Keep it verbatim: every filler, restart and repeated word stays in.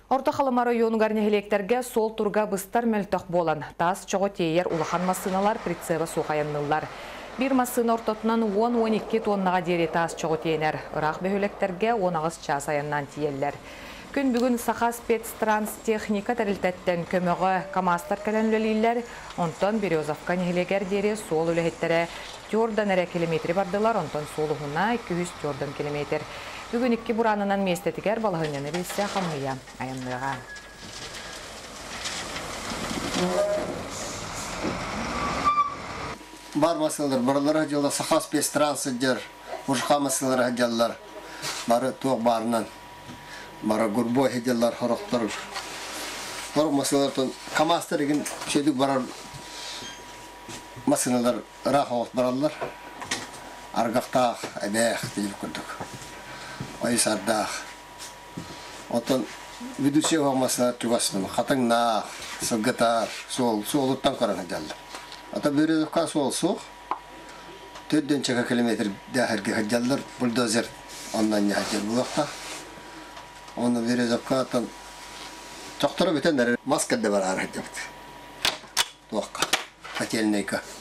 Орта Халама району гарнехелектерге сол турга быстар мөлтөк болан. Тас чоғы тейер улахан масыналар прицеба сухаяннылар. Bir масына ортотунан он он эки тоннаға дере тас чоғы тейнер. Ырақ бөхөлектерге он ағыз час аяннан тиеллер. Күн бүгін Саха спецтранс техника тәрілтәттен көмөгі камастар кәләнлөлейлер. Онтон Березовка нехелегер дере сол үліхеттері тёрдан әрі километри бардылар. Онтон солуғына эки жүз тёрдан километр. Бүгін ikki буранынан местетігер балығынені білсе қамыя айымдыға. Бар масылар, барлар хәджалар, Саха спецтрансы дер, Ужқа масылар хәджалар, бары тоқ барынан, бары гурбой хәджалар, хорықтар. Бар масылар, камастар еген шедік барар масылар, рақ оғыт баралар, арғақтақ, әбәқ дейіп күрдік. Айсардақ. Отын ведущий оғымасына түгасының, қатыңнақ, сылғытар, сол, солыттан қараны дәлді. Ата Березовка сол соқ, төрттен чақа километр дәхірге хаджалдар, бульдозер оннан не хаджал бұлақта. Оны Березовка атын тоқтыры бітен маскады бар ары хаджабды. Туаққа, хотелнейка.